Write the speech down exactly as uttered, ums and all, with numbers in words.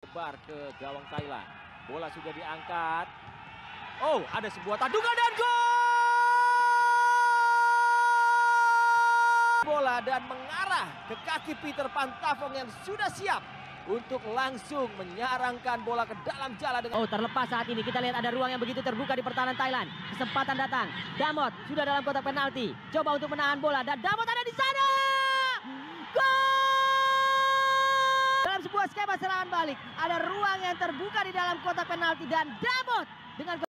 melebar ke gawang Thailand. Bola sudah diangkat. Oh, ada sebuah tandungan dan gol! Bola dan mengarah ke kaki Peter Pantafong yang sudah siap untuk langsung menyarangkan bola ke dalam jala dengan... Oh, terlepas saat ini kita lihat ada ruang yang begitu terbuka di pertahanan Thailand. Kesempatan datang. Damot sudah dalam kotak penalti. Coba untuk menahan bola dan Damot ada di sana. Gol! Dalam sebuah skema serangan balik, ada ruang yang terbuka di dalam kotak penalti dan Damot dengan